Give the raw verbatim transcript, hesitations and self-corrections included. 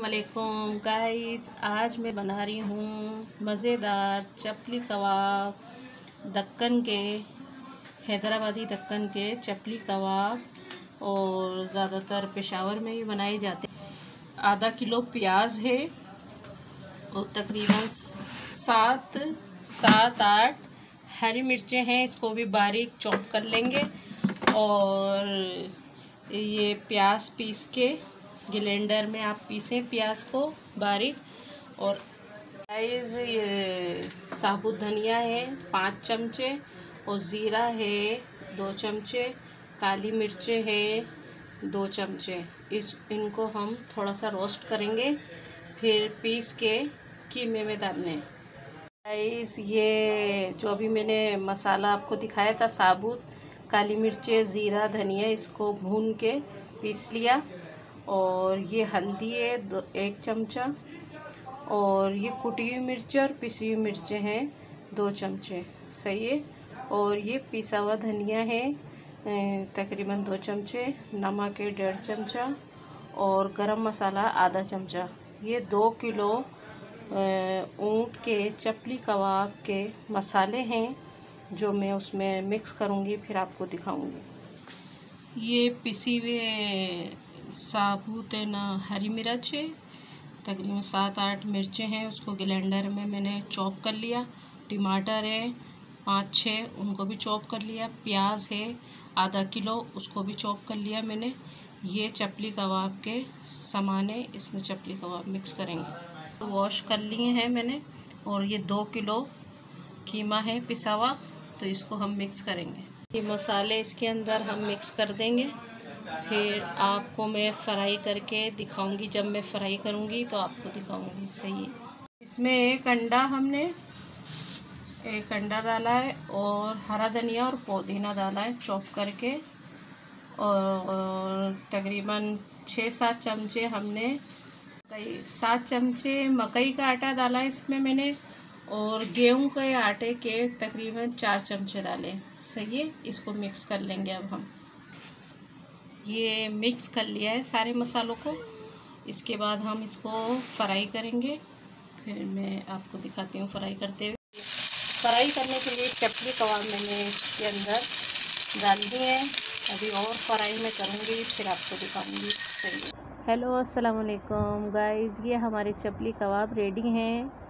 अस्सलामुअलैकुम गाइस, आज मैं बना रही हूँ मज़ेदार चपली कबाब। दक्कन के, हैदराबादी दक्कन के चपली कबाब और ज़्यादातर पेशावर में ही बनाए जाते हैं। आधा किलो प्याज है और तकरीबन सात सात आठ हरी मिर्चें हैं, इसको भी बारीक चॉप कर लेंगे। और ये प्याज पीस के ग्राइंडर में आप पीसें प्याज को बारीक। और गाइस ये साबुत धनिया है पाँच चमचे और ज़ीरा है दो चमचे, काली मिर्चें है दो चमचे। इस इनको हम थोड़ा सा रोस्ट करेंगे, फिर पीस के कीमे में डालने। गाइस ये जो अभी मैंने मसाला आपको दिखाया था, साबुत काली मिर्चें ज़ीरा धनिया, इसको भून के पीस लिया। और ये हल्दी है दो एक चमचा, और ये कुटी हुई मिर्चें और पिसी हुई मिर्चें हैं दो चमचे, सही है। और ये पिसा हुआ धनिया है तकरीबन दो चमचे, नमक है डेढ़ चमचा और गरम मसाला आधा चमचा। ये दो किलो ऊँट के चपली कबाब के मसाले हैं जो मैं उसमें मिक्स करूँगी, फिर आपको दिखाऊँगी। ये पिसी हुए साबुत है ना हरी मिर्च है, तकरीबन सात आठ मिर्चें हैं, उसको ग्राइंडर में मैंने चॉप कर लिया। टमाटर है पाँच छः, उनको भी चॉप कर लिया। प्याज है आधा किलो, उसको भी चॉप कर लिया मैंने। ये चपली कबाब के सामान है, इसमें चपली कबाब मिक्स करेंगे। वॉश कर लिए हैं मैंने। और ये दो किलो कीमा है पिसा हुआ, तो इसको हम मिक्स करेंगे। ये मसाले इसके अंदर हम मिक्स कर देंगे, फिर आपको मैं फ्राई करके दिखाऊंगी। जब मैं फ्राई करूंगी तो आपको दिखाऊंगी, सही है। इसमें एक अंडा हमने एक अंडा डाला है और हरा धनिया और पुदीना डाला है चॉप करके। और, और तकरीबन छः सात चमचे हमने कई सात चमचे मकई का आटा डाला है इसमें मैंने, और गेहूं के आटे के तकरीबन चार चमचे डाले, सही है। इसको मिक्स कर लेंगे अब हम। ये मिक्स कर लिया है सारे मसालों को। इसके बाद हम इसको फ्राई करेंगे, फिर मैं आपको दिखाती हूँ फ्राई करते हुए। फ्राई करने के लिए चपली कबाब मैंने इसके अंदर डाल दी है, अभी और फ्राई में करूँगी, फिर आपको दिखाऊँगी। हेलो अस्सलाम वालेकुम गाइस, ये हमारे चपली कबाब रेडी हैं।